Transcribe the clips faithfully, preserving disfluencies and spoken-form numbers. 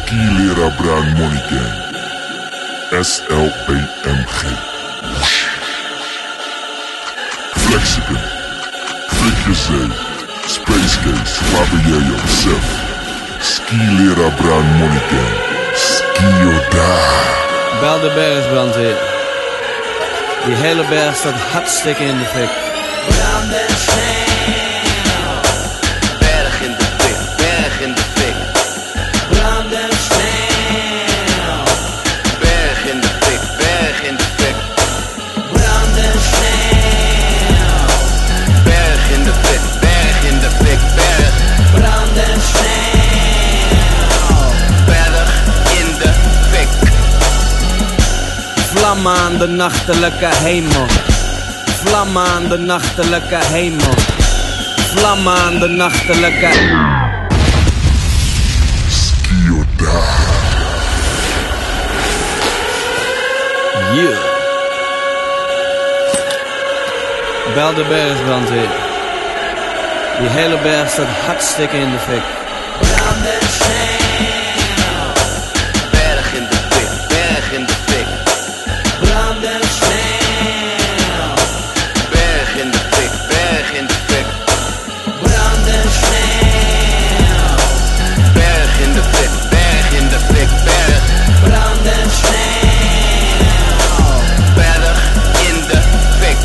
Skilera Brand Money Gang. S L P M G. Flexicon. Flikje Zee. Space Case. Waar ben jij op Sef? Skilera Brand Money Gang. Skioda. Bel de bergsbrandweer. Die hele berg staat hartstikke in de fik. Brand en sneeuw. Berg in de fik, berg in de fik. Brand en sneeuw. Berg in de fik, berg in de fik. Brand en sneeuw. Berg in de fik, berg in de fik, berg. Brand en sneeuw. Berg in de fik. Vlammen aan de nachtelijke hemel. Vlammen aan de nachtelijke hemel. Vlammen aan de nachtelijke Skioda. Yeah. Bel de bergsbrandweer. Die hele berg staat hartstikke in de fik. Brand en sneeuw. Berg in de fik, berg in de fik. Brand en sneeuw. Berg in de fik, berg in de fik. Brand en sneeuw. Berg in de fik, berg in de fik, berg. Brand en sneeuw. Berg in de fik.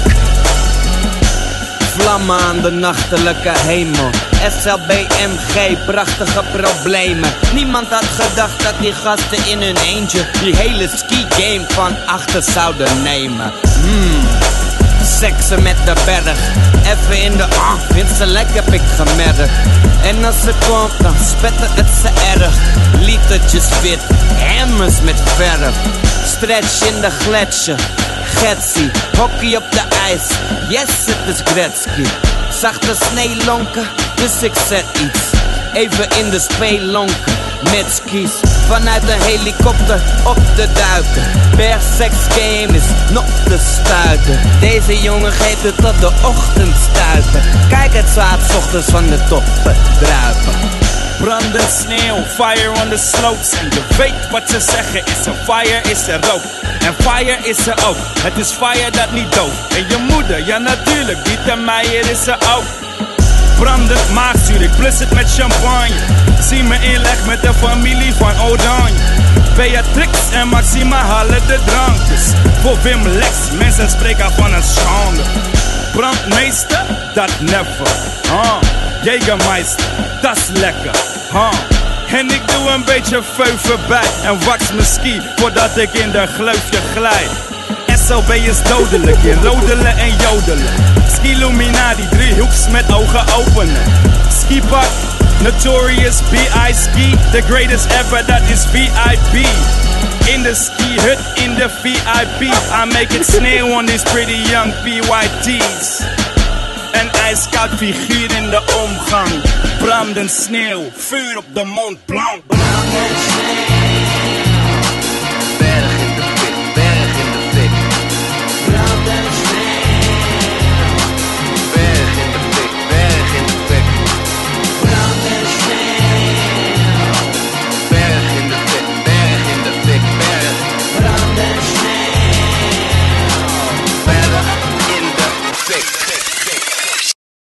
Vlammen aan de nachtelijke hemel. S L B M G, prachtige problemen. Niemand had gedacht dat die gasten in hun eentje die hele ski-game van achter zouden nemen. Hmm, seksen met de berg. Even in de ah, vindt ze lekker, heb ik gemerkt. En als ze komt, dan spetten het ze erg. Litertjes wit, hammers met verf. Stretch in de gletsjer. Getsie, hockey op de ijs. Yes, het is Gretzky. Zachte sneeuwlonken, dus ik zet iets. Even in de speellonken, met skis. Vanuit een helikopter op de duiken. Bergsex game is nog te stuiten. Deze jongen geeft het tot de ochtend stuiten. Kijk het zwaard 's ochtends van de toppen druipen. Brandend sneeuw, fire on the slopes. En je weet wat ze zeggen, is er fire, is er rook. En fire is er ook, het is fire dat niet dooft. En je moeder, ja natuurlijk, die termeijer is er ook. Brandend maagzuur, ik plus het met champagne. Zie me inleg met de familie van Oranje. Beatrix en Maxima halen de drankjes. Voor Wim Lex, mensen spreken van een schande. Brandmeester, dat never. Huh. Jägermeister, dat is lekker. Huh. En ik doe een beetje veuven bij en wax mijn ski voordat ik in de gleufje glijd. S L B is dodelijk in rodelen en jodelen. Ski-luminati, driehoeks met ogen openen. Skipak, notorious B I ski. The greatest ever, that is V I P. In de ski hut, in de V I P. I make it sneeuw on these pretty young P Y T's. Een ijskoud figuur in de omgang. Brandend sneeuw, vuur op de Mont Blanc. Brand en sneeuw.